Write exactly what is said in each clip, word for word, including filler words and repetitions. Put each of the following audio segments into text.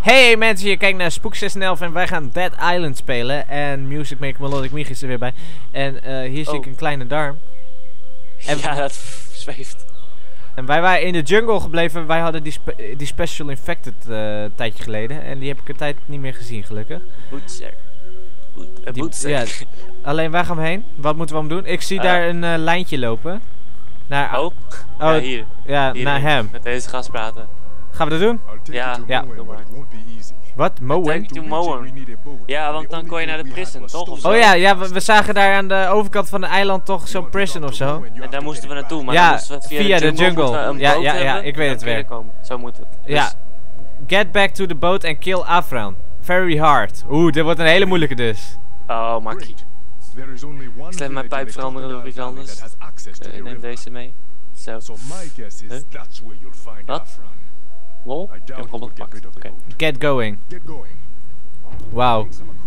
Hey mensen, je kijkt naar Spook zes elf en wij gaan Dead Island spelen. En Music Maker Melodic Mich is er weer bij. En uh, hier zie oh. ik een kleine darm. En ja, dat zweeft. En wij waren in de jungle gebleven. Wij hadden die, spe die Special Infected uh, een tijdje geleden. En die heb ik een tijd niet meer gezien, gelukkig. Boetser. Boet, uh, Die, boetser. ja, alleen wij gaan heen. Wat moeten we hem doen? Ik zie uh. daar een uh, lijntje lopen. Naar, oh, oh, ja, hier. Ja, hier naar hem. Met deze gast praten. Gaan we dat doen? Ja, ja. Doe maar. Wat? Mowen? To mowen. Ja, want dan kon je naar de prison, toch? Of zo? Oh ja, ja we, we zagen daar aan de overkant van het eiland toch zo'n prison of zo. En daar moesten we naartoe, maar ja, dan moesten we via, via de jungle. De jungle. Een ja, boot ja, ja, hebben, ik weet het weer. Komen. Zo moet het. Dus ja. Get back to the boat and kill Afran. Very hard. Oeh, dit wordt een hele moeilijke dus. Oh, makkie. Ik zal mijn pijp veranderen door iets anders. Uh, ik neem deze mee. Zo. Huh? Wat? Lol? Ik heb hem gewoon gepakt. Okay. Get going. Wauw.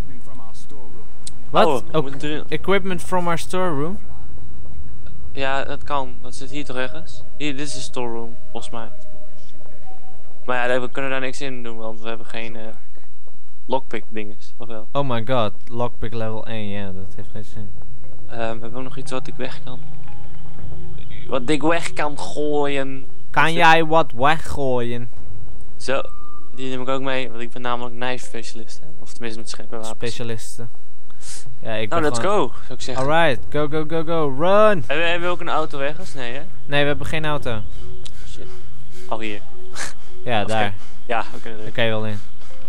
Wat? Oh, oh, equipment from our storeroom? Ja, dat kan. Dat zit hier toch ergens? Hier, dit is de storeroom, volgens mij. Maar ja, we kunnen daar niks in doen, want we hebben geen uh, lockpick dinges, of wel? Oh my god, lockpick level één, ja, dat heeft geen zin. Um, hebben we nog iets wat ik weg kan? Wat ik weg kan gooien. Kan jij wat weggooien? Zo, die neem ik ook mee, want ik ben namelijk knife specialist. Hè? Of tenminste met scheppenwapens. Specialisten. Ja, ik nou, ben let's gewoon... go, zou ik zeggen. Alright, go, go, go, go, run! Hebben we, hebben we ook een auto weg? Nee, hè? Nee, we hebben geen auto. Shit. Oh, hier. Ja, of daar. Ja, we kunnen er. Daar kan je wel in.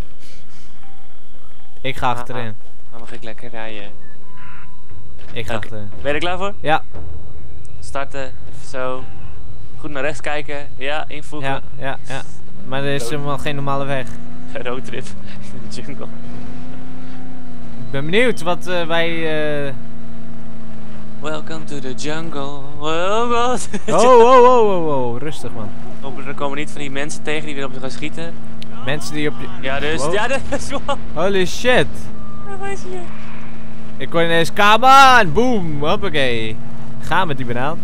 Ik ga achterin. Dan mag ik lekker rijden. Ik ga okay. achterin. Ben je er klaar voor? Ja. Starten, even zo. Goed naar rechts kijken. Ja, invoegen. Ja, ja, ja. Maar er is helemaal geen normale weg. Roadtrip in de jungle. Ik ben benieuwd wat uh, wij... Uh... Welcome to the jungle. Oh god. Oh, oh, oh, oh, oh. Rustig man. Hopen er komen niet van die mensen tegen die weer op je gaan schieten. Mensen die op je... Ja, dus. Wow. Ja, dus. Holy shit. Ja, waar is hier? Ik hoor ineens, come on, boom, hoppakee. Ga met die banaan.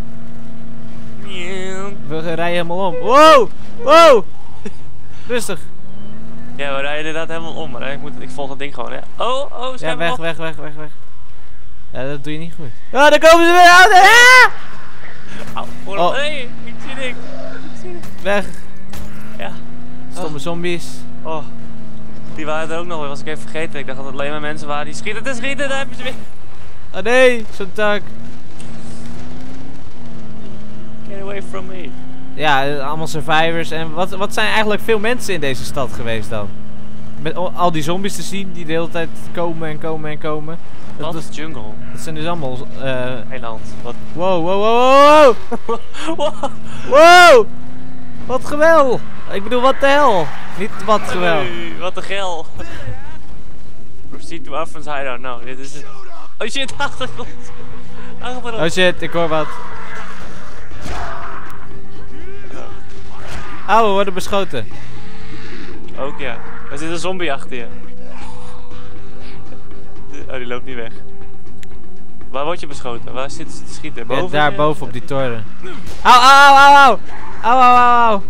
We rijden helemaal om. Wow, wow. Rustig. Ja, we rijden inderdaad helemaal om, maar ik, moet, ik volg dat ding gewoon, hè. Oh, oh, ja, weg, op. weg, weg, weg, weg. Ja, dat doe je niet goed. Ja, daar komen ze weer aan. Ah! Oh, oh. Nee, ik zie niks. Ik zie niks. Weg. Ja. Stomme oh. zombies. Oh. Die waren er ook nog weer, was ik even vergeten. Ik dacht dat het alleen maar mensen waren die schieten te schieten, daar hebben ze weer. Oh nee, zo'n tak. Get away from me. Ja, allemaal survivors. En wat, wat zijn eigenlijk veel mensen in deze stad geweest dan? Met al die zombies te zien die de hele tijd komen en komen en komen. Dat, dat is jungle. Dat zijn dus allemaal... Uh... Eiland. Wat? Wow, wow, wow, wow, wow. Wow! Wat geweld! Ik bedoel, wat de hel? Niet wat geweld. Hey, wat de gel. Proceed to Afran's hideout. Nou, dit is het. Oh shit, achtergrond. Achtergrond. Oh shit, ik hoor wat. Oh, we worden beschoten. Ook ja. Er zit een zombie achter je. Oh, die loopt niet weg. Waar word je beschoten? Waar zit ze te schieten? Boven? Ja, daar boven op die toren. Au, au, au, au! Au, au, au, au!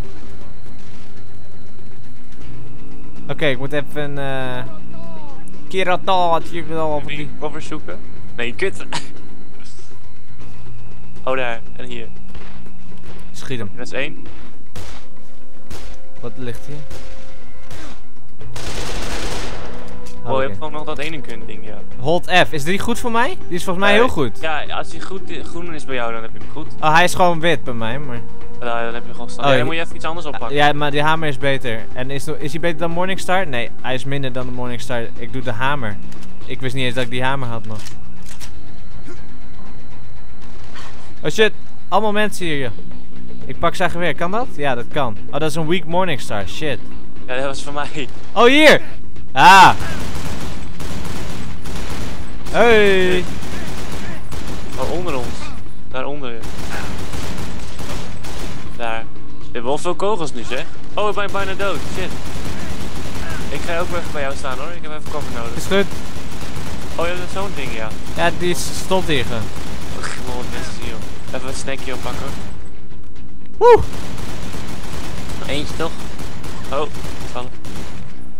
Oké, okay, ik moet even een... Uh... Kiratatje wel die... overzoeken. Nee, kut. Oh, daar. En hier. Schiet hem. Dat is één. Wat ligt hier? Oh, oh, je hebt gewoon nog dat ene kun ding, ja. Hold F. Is die goed voor mij? Die is volgens mij heel goed. Ja, als hij goed groen is bij jou, dan heb je hem goed. Oh, hij is gewoon wit bij mij, maar... Ja, dan heb je gewoon stand. Oh, ja, dan moet je even iets anders oppakken. Ja, maar die hamer is beter. En is, is hij beter dan Morningstar? Nee, hij is minder dan de Morningstar. Ik doe de hamer. Ik wist niet eens dat ik die hamer had nog. Oh shit, allemaal mensen hier. Ik pak zijn geweer, kan dat? Ja, dat kan. Oh, dat is een weak Morningstar, shit. Ja, dat was voor mij. Oh, hier! Ah! Hey! Oh, onder ons. Daaronder. Daar. Je hebt wel veel kogels nu, zeg. Oh, ik ben bijna dood. Shit. Ik ga ook weer even bij jou staan, hoor. Ik heb even cover nodig. Is goed. Oh, je hebt zo'n ding, ja. Ja, die stond hier gewoon. Ik wil wat mensen zien, joh. Even een snackje oppakken. Woe! Eentje toch? Oh, vallen.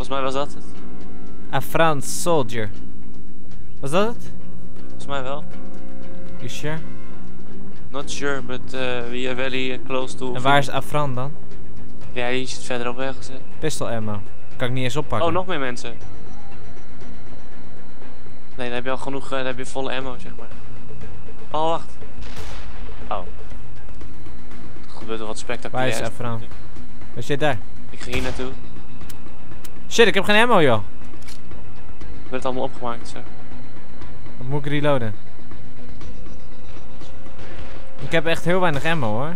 mij was dat het. A France soldier. Was dat het? Volgens mij wel. You sure? Not sure, but uh, we are very close to... En waar is Afran dan? Ja, die zit verderop ergens. Hè. Pistol ammo. Kan ik niet eens oppakken. Oh, nog meer mensen. Nee, dan heb je al genoeg, uh, dan heb je volle ammo, zeg maar. Oh, wacht. Oh. Er gebeurt er wat spectaculairs. Waar is Afran? Waar zit daar? Ik ga hier naartoe. Shit, ik heb geen ammo, joh. Ik werd allemaal opgemaakt, zo. Wat moet ik reloaden? Ik heb echt heel weinig ammo, hoor.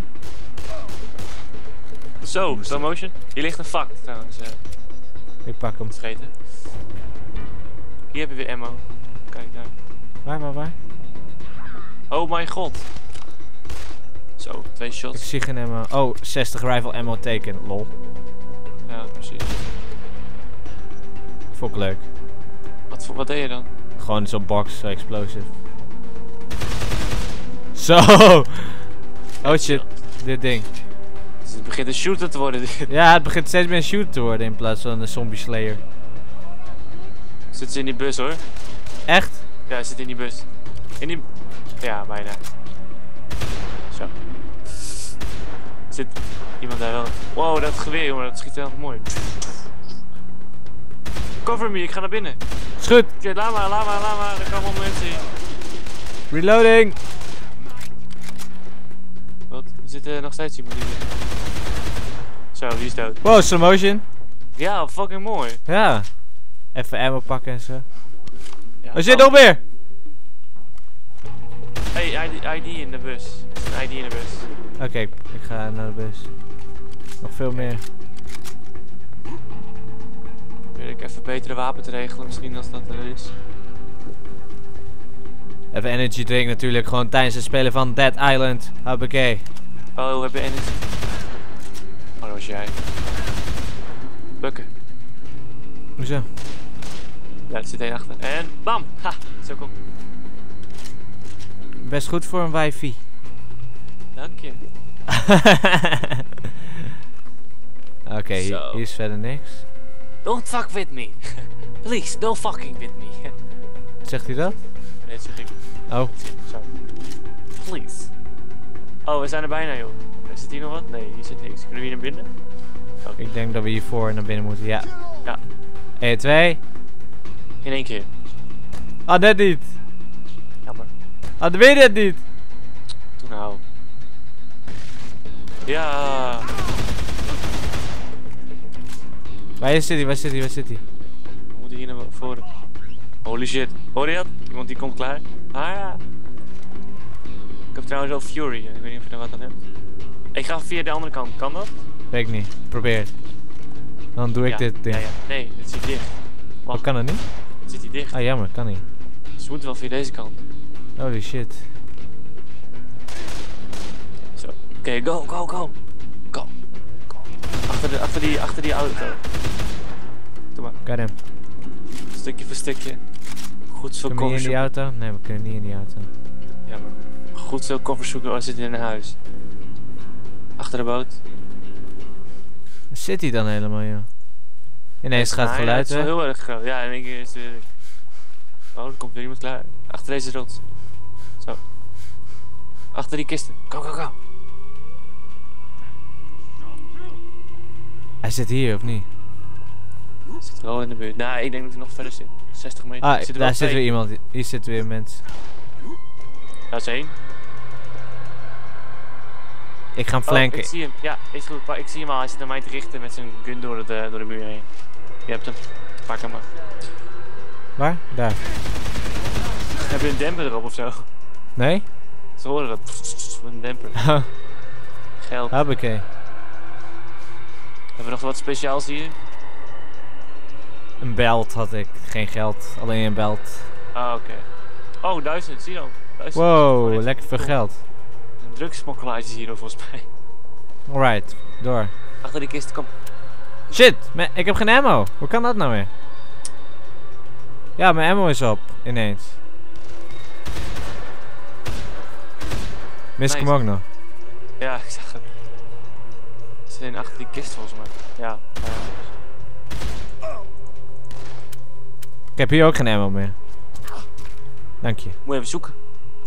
Zo, slow motion. Hier ligt een vak, trouwens. Uh, ik pak hem. Vergeten. Hier heb je weer ammo. Kijk daar. Waar, waar, waar? Oh mijn god. Zo, twee shots. Ik zie geen ammo. Oh, zestig rifle ammo teken. Lol. Ja, precies. Vond ik leuk. Wat, wat deed je dan? Gewoon zo'n box, zo explosive. Zo! Oh shit, dit ding. Dus het begint een shooter te worden. Ja, het begint steeds meer een shooter te worden in plaats van een zombie slayer. Zit ze in die bus hoor? Echt? Ja, hij zit in die bus. In die... Ja, bijna. Zo. Zit iemand daar wel? Wow, dat geweer jongen, dat schiet heel mooi. Cover me, ik ga naar binnen. Is goed. Oké, laat maar, laat maar, laat maar. Er komen allemaal mensen hier. Reloading. Wat? Er zit uh, nog steeds iemand hier. Zo, die is dood. Wow, slow motion. Ja, fucking mooi. Ja. Even ammo pakken en zo. Ja, er zit nog meer. Hey, I D, I D in de bus. Er is een I D in de bus. Oké, okay, ik ga naar de bus. Nog veel meer. Probeer ik even betere wapen te regelen, misschien als dat er is. Even energy drink natuurlijk, gewoon tijdens het spelen van Dead Island. Hoppakee. Oh, heb je energy? Oh, dat was jij. Bukken. Hoezo? Ja, er zit één achter. En bam! Ha! Zo kom. Best goed voor een wifi. Dank je. Oké, okay, hier, hier is verder niks. Don't fuck with me. Please, don't fucking with me. Zegt hij dat? Nee, dat zeg ik. Oh. Zo. Please. Oh, we zijn er bijna joh. Zit hier nog wat? Nee, hier zit niks. Kunnen we hier naar binnen? Okay. Ik denk dat we hiervoor naar binnen moeten, ja. Ja. één, twee. In één keer. Ah, net niet. Jammer. Ah, dat weet je het niet. Toen nou. Ja. Waar zit hij? Waar zit hij? Waar zit hij? We moeten hier naar voren. Holy shit. Hoor je dat? Iemand die komt klaar. Ah ja. Ik heb trouwens al Fury. Ik weet niet of je er wat aan hebt. Ik ga via de andere kant. Kan dat? Weet ik niet. Probeer het. Dan doe ik ja. dit ding. Ja, ja. Nee, dit zit dicht. Wat kan het niet? Het zit hier dicht. Ah, jammer. Kan niet. Dus we moeten wel via deze kant. Holy shit. Zo. Oké, okay, go, go, go. Go. Go. Achter, de, achter, die, achter die auto. Doe maar. Got him. Stukje voor stukje. Goed veel kunnen we niet in die auto? Nee, we kunnen niet in die auto. Ja, maar goed veel koffers zoeken als zit in een huis. Achter de boot. Waar zit hij dan helemaal, joh? Ineens gaat het geluid, hè? Het is wel heel erg groot. Ja, in één keer is het weer... Oh, er komt weer iemand klaar. Achter deze rots. Zo. Achter die kisten. Go, go, go. Hij zit hier, of niet? Zit wel in de buurt. Nou, ik denk dat hij nog verder zit. zestig meter. Ah, zit daar zit weer iemand. Hier zit weer een mens. Dat is één. Ik ga hem flanken. Oh, ik zie hem. Ja, is goed. Ik zie hem al. Hij zit naar mij te richten met zijn gun door de, door de muur heen. Je hebt hem. Pak hem maar. Waar? Daar. Heb je een demper erop of zo? Nee? Ze horen dat. Een demper. Geld. Hoppakee. Hebben we nog wat speciaals hier? Een belt had ik. Geen geld. Alleen een belt. Ah, oké. Okay. Oh, duizend. Zie je dan? Duizend. Wow, lekker veel geld. Een drugsmokkelaar is hier volgens mij. Alright, door. Achter die kist, kom. Shit, ik heb geen ammo. Hoe kan dat nou weer? Ja, mijn ammo is op. Ineens. Mis ik nice. hem ook nog? Ja, ik zag het. Ze zijn achter die kist volgens mij. Ja. ja. Ik heb hier ook geen ammo meer. Dank je. Moet je even zoeken.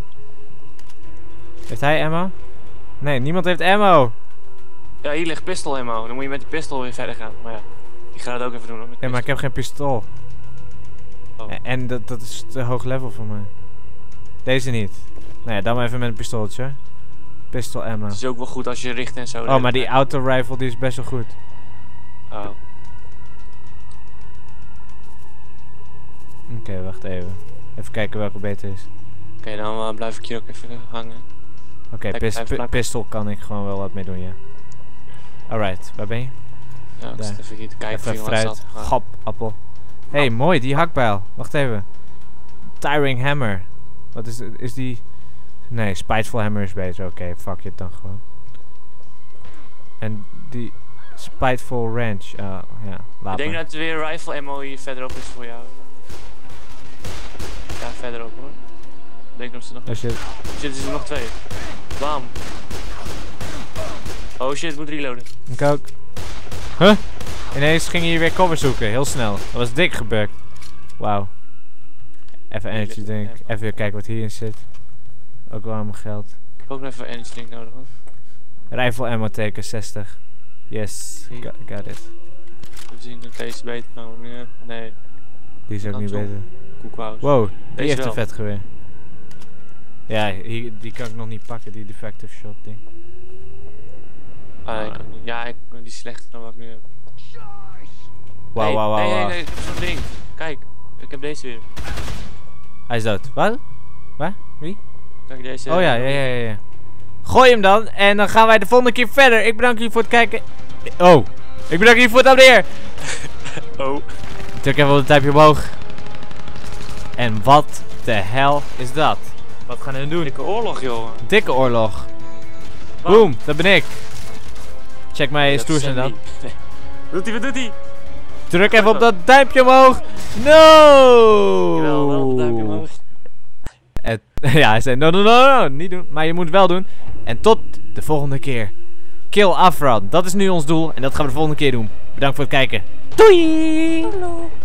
Heeft hij ammo? Nee, niemand heeft ammo. Ja, hier ligt pistool ammo. Dan moet je met die pistool weer verder gaan. Maar ja, ik ga dat ook even doen. Hoor, met ja, maar ik heb geen pistool. Oh. En, en dat, dat is te hoog level voor mij. Deze niet. Nou ja, dan maar even met een pistooltje. Pistol ammo. Het is ook wel goed als je richt en zo. Oh, maar die auto rifle die is best wel goed. Oh. Oké, okay, wacht even. Even kijken welke beter is. Oké, okay, dan uh, blijf ik hier ook even hangen. Oké, okay, pist pistol kan ik gewoon wel wat mee doen, ja. Alright, waar ben je? Ja, ik zit even hier te kijken. Even fruit. Gap, appel. Hé, hey, mooi, die hakbijl. Wacht even. Tiring hammer. Wat is, is die... Nee, spiteful hammer is beter. Oké, okay, fuck it dan gewoon. En die... Spiteful wrench. Uh, ja, laat Ik denk maar. dat er weer rifle ammo hier verderop is voor jou. Ja, verderop hoor. Ik denk dat ze nog... Oh shit. Shit, er zijn nog twee. Bam. Oh shit, ik moet reloaden. Ik ook. Huh? Ineens ging je weer cover zoeken, heel snel. Dat was dik gebukt. Wauw. Even energy drink. Even weer kijken wat hierin zit. Ook wel allemaal geld. Ik heb ook nog even energy drink nodig hoor. Rifle ammo teken zestig. Yes, got, got it. We zien dat deze beter kan. Nee. Die is ook niet beter. Koekhuis. Wow, die heeft een vet geweer. Ja, hier, die kan ik nog niet pakken, die defective shot ding. Ah, ik ook niet. Ja, ik ben die slechter dan wat ik nu heb. Wauw, wauw, wauw. Nee, nee, nee, ik heb zo'n ding. Kijk, ik heb deze weer. Hij is dood. Wat? Waar? Wie? Kijk, deze. Oh ja, ja, ja, ja. Gooi hem dan en dan gaan wij de volgende keer verder. Ik bedank jullie voor het kijken. Oh, ik bedank jullie voor het abonneren. Oh. Druk even op het duimpje omhoog. En wat de hel is dat? Wat gaan we doen? Dikke oorlog, joh. Dikke oorlog. Wow. Boom, dat ben ik. Check mijn nee, stoers en dan. Nee. Doet hij, wat doet hij? Druk even op dat duimpje omhoog. No! Jawel, wel op het duimpje omhoog. Het, ja, hij zei no, no, no, no, niet doen. Maar je moet het wel doen. En tot de volgende keer. Kill Afron. Dat is nu ons doel. En dat gaan we de volgende keer doen. Bedankt voor het kijken. Doei! Hallo.